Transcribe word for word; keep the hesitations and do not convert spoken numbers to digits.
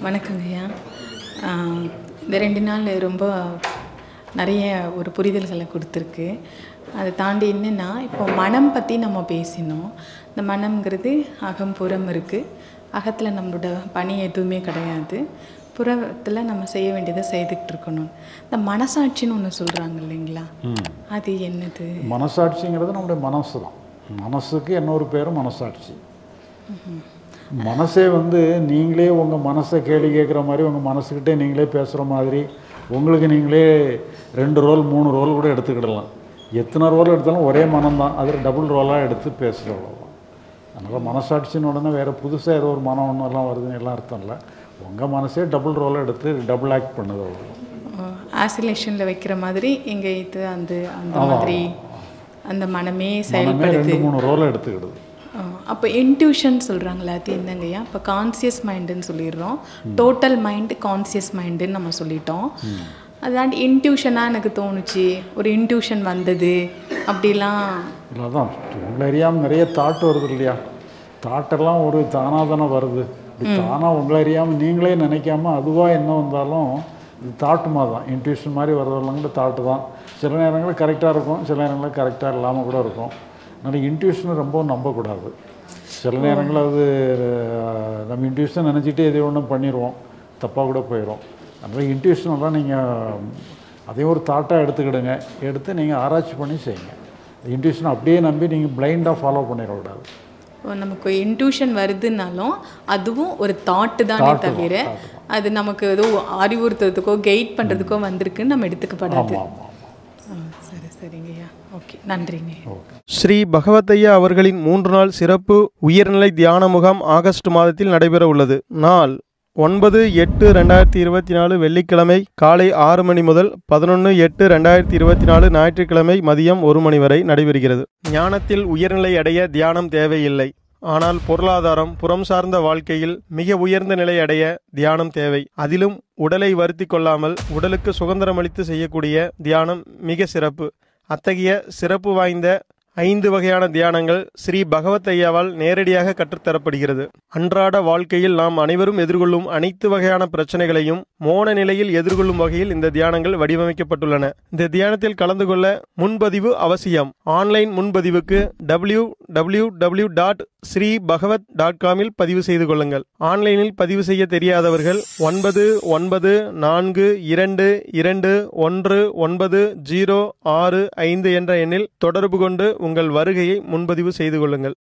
வணக்கங்கய்யா. இந்த ரெண்டு நாள் ரொம்ப நிறைய ஒரு புரிதல்களை கொடுத்துருக்கு. அதை தாண்டி என்னென்னா, இப்போ மனம் பற்றி நம்ம பேசினோம். இந்த மனம்ங்கிறது அகம் புறம் இருக்குது. அகத்தில் நம்மளோட பணி எதுவுமே கிடையாது. புறத்தில் நம்ம செய்ய வேண்டியதை செய்துக்கிட்டு இருக்கணும். இந்த மனசாட்சின்னு ஒன்று சொல்கிறாங்க இல்லைங்களா, அது என்னது? மனசாட்சிங்கிறது நம்முடைய மனசு தான். மனசுக்கு இன்னொரு பேரும் மனசாட்சி. மனசே வந்து நீங்களே உங்கள் மனசை கேள்வி கேட்குற மாதிரி உங்கள் மனசுக்கிட்டே நீங்களே பேசுகிற மாதிரி உங்களுக்கு நீங்களே ரெண்டு ரோல் மூணு ரோல் கூட எடுத்துக்கிடலாம். எத்தனை ரோல் எடுத்தாலும் ஒரே மனம்தான், அதில் டபுள் ரோலாக எடுத்து பேசுகிறவங்க. அதனால் மனசாட்சின்னு உடனே வேறு புதுசாக ஏதோ ஒரு மனம் ஒன்றெல்லாம் வருதுன்னு எல்லாம் அர்த்தம் இல்லை. உங்கள் மனசே டபுள் ரோலாக எடுத்து டபுள் ஆக்ட் பண்ணுது. அவ்வளோ ஆசிலேஷனில் வைக்கிற மாதிரி இங்கே இது அந்த அந்த மாதிரி அந்த மனமே செயல்படுது, ரெண்டு மூணு ரோலை எடுத்துக்கிடுது. அப்போ இன்ட்யூஷன் சொல்கிறாங்களே, அது என்னங்கய்யா? இப்போ கான்சியஸ் மைண்டுன்னு சொல்லிடுறோம், டோட்டல் மைண்டு கான்சியஸ் மைண்டுன்னு நம்ம சொல்லிட்டோம். அதாண்டி இன்ட்யூஷனாக எனக்கு தோணுச்சு, ஒரு இன்ட்யூஷன் வந்தது அப்படிலாம் இல்லை. தான் உங்களை அறியாமல் நிறைய தாட் வருது இல்லையா? தாட்டெல்லாம் ஒரு தானாக தானே வருது. இப்படி தானாக உங்களை அறியாமல் நீங்களே நினைக்காம அதுவாக என்ன வந்தாலும் இது தாட்டுமா தான். இன்ட்யூஷன் மாதிரி வர்றதெல்லாம் கூட தாட்டு தான். சில நேரங்களில் கரெக்டாக இருக்கும், சில நேரங்களில் கரெக்டாக இல்லாமல் கூட இருக்கும். அதனால் இன்ட்யூஷனை ரொம்ப நம்பக்கூடாது. சில நேரங்களில் அது நம்ம இன்ட்யூஷன் நினச்சிட்டு எதை ஒன்றும் பண்ணிடுவோம், தப்பாக கூட போயிடும். அதனால் இன்ட்யூஷனெல்லாம் நீங்கள் அதையும் ஒரு தாட்டாக எடுத்துக்கிடுங்க. எடுத்து நீங்கள் ஆராய்ச்சி பண்ணி செய்யுங்க. இன்ட்யூஷனை அப்படியே நம்பி நீங்கள் பிளைண்டாக ஃபாலோ பண்ணிடக்கூடாது. நமக்கு இன்ட்யூஷன் வருதுன்னாலும் அதுவும் ஒரு தாட்டு தானே தவிர அது நமக்கு ஏதோ அறிவுறுத்துறதுக்கோ கைட் பண்ணுறதுக்கோ வந்திருக்குன்னு நம்ம எடுத்துக்கப்படாது. சரி சரிங்கய்யா, ஓகே, நன்றிங்க. ஸ்ரீ பகவத்தையா அவர்களின் மூன்று நாள் சிறப்பு உயர்நிலை தியான முகாம் ஆகஸ்ட் மாதத்தில் நடைபெற உள்ளது. நாள் ஒன்பது எட்டு ரெண்டாயிரத்தி இருபத்தி நாலு வெள்ளிக்கிழமை காலை ஆறு மணி முதல் பதினொன்று எட்டு ரெண்டாயிரத்தி இருபத்தி நாலு ஞாயிற்றுக்கிழமை மதியம் ஒரு மணி வரை நடைபெறுகிறது. ஞானத்தில் உயர்நிலை அடைய தியானம் தேவையில்லை. ஆனால் பொருளாதாரம் புறம் சார்ந்த வாழ்க்கையில் மிக உயர்ந்த நிலை அடைய தியானம் தேவை. அதிலும் உடலை வருத்தி கொள்ளாமல் உடலுக்கு சுதந்திரமளித்து செய்யக்கூடிய தியானம் மிக சிறப்பு. அத்தகைய சிறப்பு வாய்ந்த ஐந்து வகையான தியானங்கள் ஸ்ரீ பகவத் ஐயாவால் நேரடியாக கற்றுத்தரப்படுகிறது. அன்றாட வாழ்க்கையில் நாம் அனைவரும் எதிர்கொள்ளும் அனைத்து வகையான பிரச்சனைகளையும் மோன நிலையில் எதிர்கொள்ளும் வகையில் இந்த தியானங்கள் வடிவமைக்கப்பட்டுள்ளன. இந்த தியானத்தில் கலந்து கொள்ள முன்பதிவு அவசியம். ஆன்லைன் முன்பதிவுக்கு W W W dot Sri Bhagavat dot காமில் பதிவு செய்து கொள்ளுங்கள். ஆன்லைனில் பதிவு செய்ய தெரியாதவர்கள் ஒன்பது ஒன்பது நான்கு இரண்டு இரண்டு ஒன்று ஒன்பது ஜீரோ ஆறு ஐந்து என்ற எண்ணில் தொடர்பு கொண்டு உங்கள் வருகையை முன்பதிவு செய்து கொள்ளுங்கள்.